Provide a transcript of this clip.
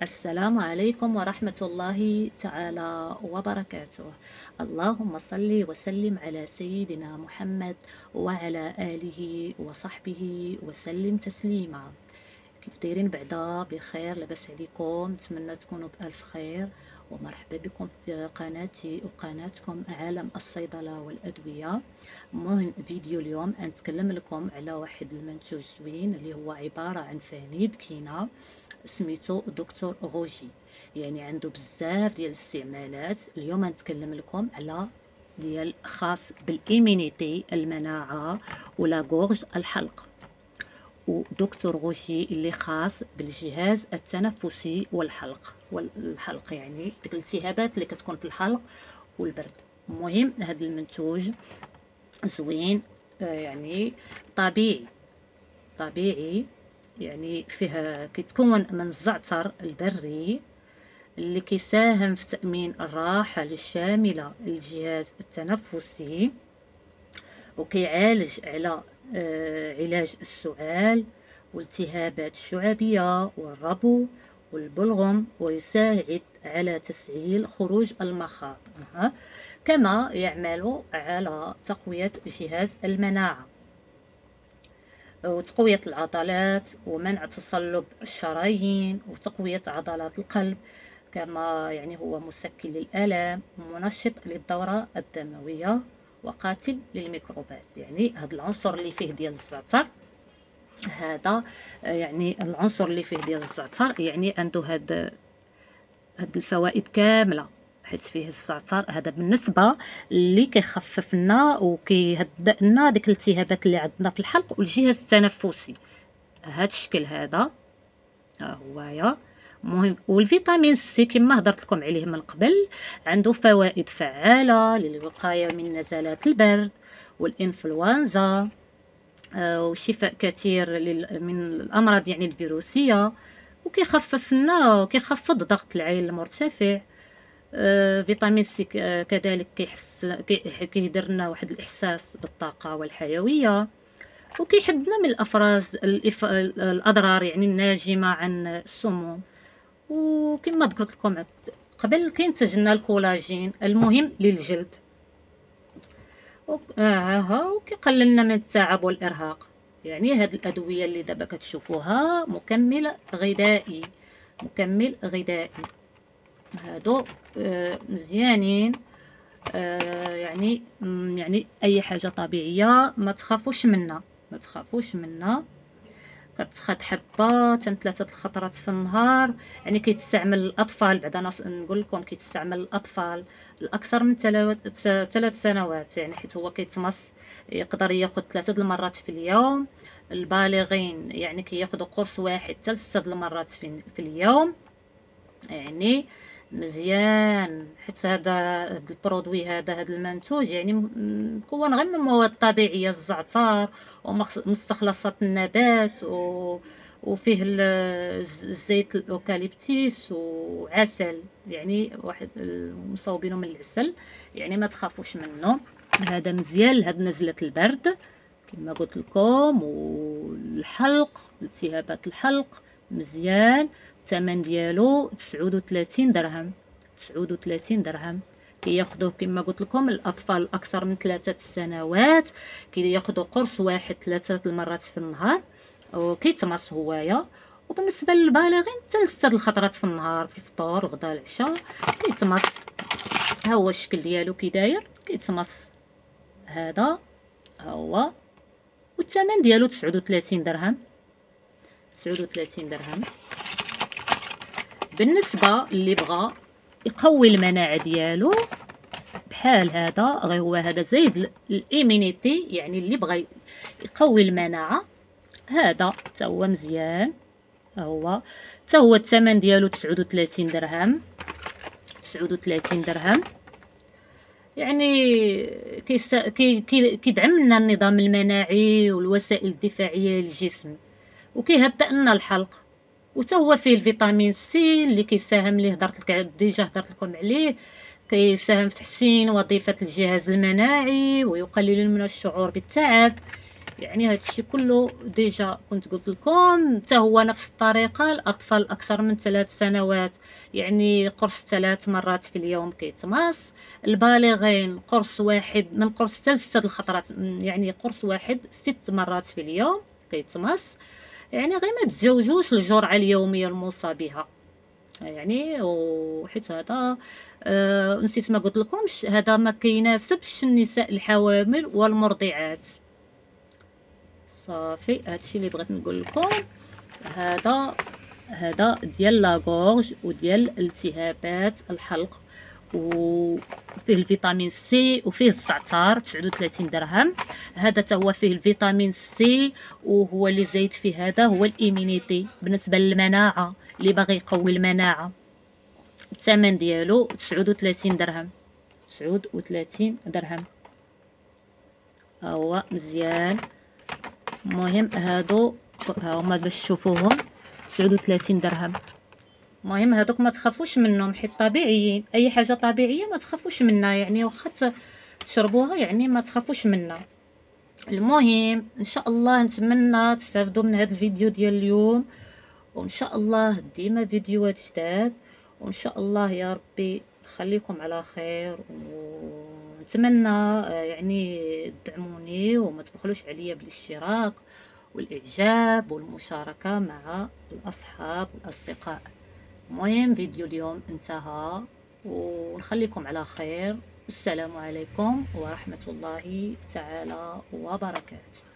السلام عليكم ورحمة الله تعالى وبركاته. اللهم صل وسلم على سيدنا محمد وعلى آله وصحبه وسلم تسليما. كيف دايرين بعدا؟ بخير؟ لاباس عليكم؟ نتمنى تكونوا بألف خير، ومرحبا بكم في قناتي وقناتكم عالم الصيدلة والأدوية. مهم فيديو اليوم نتكلم لكم على واحد المنتوج زوين اللي هو عبارة عن فانيد كينا، سميتو دكتور غوجي. يعني عنده بزاف ديال الاستعمالات. اليوم نتكلم لكم على ديال خاص بالإيمينيتي، المناعة ولا غورج، الحلق. ودكتور غوشي اللي خاص بالجهاز التنفسي والحلق يعني ديك الالتهابات اللي كتكون في الحلق والبرد. المهم هذا المنتوج زوين، يعني طبيعي، يعني فيه كيتكون من الزعتر البري اللي كيساهم في تأمين الراحة الشاملة للجهاز التنفسي، وكيعالج على علاج السعال والالتهابات الشعبية والربو والبلغم، ويساعد على تسهيل خروج المخاط. كما يعمل على تقوية جهاز المناعة وتقوية العضلات ومنع تصلب الشرايين وتقوية عضلات القلب. كما يعني هو مسكن للآلام ومنشط للدورة الدموية وقاتل للميكروبات. يعني هذا العنصر اللي فيه ديال الزعتر، هذا يعني العنصر اللي فيه ديال الزعتر يعني عنده هاد الفوائد كامله، حيت فيه الزعتر. هذا بالنسبه اللي كيخفف لنا وكيهدئ لنا ديك الالتهابات اللي عندنا في الحلق والجهاز التنفسي. هذا الشكل هذا هويا مهم. والفيتامين سي كما هضرت لكم عليه من قبل، عنده فوائد فعاله للوقايه من نزلات البرد والانفلونزا، وشفاء كثير من الامراض يعني الفيروسيه، وكيخفف لنا وكيخفض ضغط العين المرتفع. فيتامين سي كذلك كيدير لنا واحد الاحساس بالطاقه والحيويه، وكيحدنا من الافراز الاضرار يعني الناجمه عن السموم. وكما ذكرت لكم قبل كينتج لنا الكولاجين المهم للجلد، وكيقلل لنا من التعب والارهاق. يعني هاد الادويه اللي دابا كتشوفوها مكمل غذائي، هادو مزيانين. يعني اي حاجه طبيعيه ما تخافوش منها. كتخد حبه حتى 3 الخطرات في النهار. يعني كيتستعمل الاطفال، بعدا نقول لكم كيتستعمل الاطفال الاكثر من 3 سنوات، يعني حيت هو كيتمص، يقدر ياخذ 3 المرات في اليوم. البالغين يعني كياخذوا قرص واحد حتى 6 المرات في اليوم. يعني مزيان، حيت هذا البرودوي هذا المنتوج يعني مكون غير من مواد طبيعيه، الزعتر ومستخلصات النبات وفيه الزيت الاوكاليبتيس وعسل، يعني واحد مصوبينه من العسل. يعني ما تخافوش منه، هذا مزيان لهاد نزله البرد كما قلت لكم، والحلق، التهابات الحلق مزيان. الثمن ديالو 39 درهم. كياخذوه كما قلت لكم الاطفال اكثر من 3 سنوات، كياخذوا قرص واحد 3 المرات في النهار، وكيتمص هوايا. وبالنسبه للبالغين حتى 6 الخطرات في النهار، في الفطور غدا العشاء كيتمص. ها هو الشكل ديالو كي داير، كيتمص. هذا هو، والثمن ديالو 39 درهم. بالنسبه اللي بغى يقوي المناعه ديالو بحال هذا، غير هو هذا زايد الايمينيتي، يعني اللي بغى يقوي المناعه، هذا حتى هو مزيان. هو حتى هو الثمن ديالو 39 درهم. يعني كيدعم لنا النظام المناعي والوسائل الدفاعيه للجسم، وكيهدئ لنا الحلق. وتا هو فيه الفيتامين سي اللي كيساهم ليه، ديجا هضرت لكم عليه، كيساهم في تحسين وظيفه الجهاز المناعي ويقلل من الشعور بالتعب. يعني هادشي كله ديجا كنت قلت لكم. حتى هو نفس الطريقه، الاطفال اكثر من 3 سنوات يعني قرص 3 مرات في اليوم كيتماس. البالغين قرص واحد، من قرص حتى ل6 الخطرات، يعني قرص واحد 6 مرات في اليوم كيتماس. يعني غير ما تزوجوش الجرعه اليوميه الموصى بها يعني. وحيت هذا نسيت ما قلت لكمش، هذا ما كيناسبش النساء الحوامل والمرضعات. صافي هادشي اللي بغيت نقول لكم. هذا ديال لاغورج وديال التهابات الحلق، وفيه الفيتامين سي وفيه الزعتر 39 درهم. هذا تا هو فيه الفيتامين سي، وهو اللي زايد فيه هذا هو الايمينيتي بالنسبه للمناعه، اللي باغي يقوي المناعه. الثمن ديالو 39 درهم، 39 درهم. هو مزيان. المهم هادو هما باش تشوفوهم 39 درهم. المهم هادوك ما تخافوش منهم، حيت طبيعيين، اي حاجه طبيعيه ما تخافوش منها يعني، واخا تشربوها يعني ما تخافوش منها. المهم ان شاء الله نتمنى تستافدوا من هذا الفيديو ديال اليوم، وان شاء الله ديما فيديوهات جداد، وان شاء الله يا ربي خليكم على خير. ونتمنى يعني تدعموني وما تبخلوش عليا بالاشتراك والاعجاب والمشاركه مع الاصحاب والاصدقاء. المهم فيديو اليوم انتهى، ونخليكم على خير. السلام عليكم ورحمة الله تعالى وبركاته.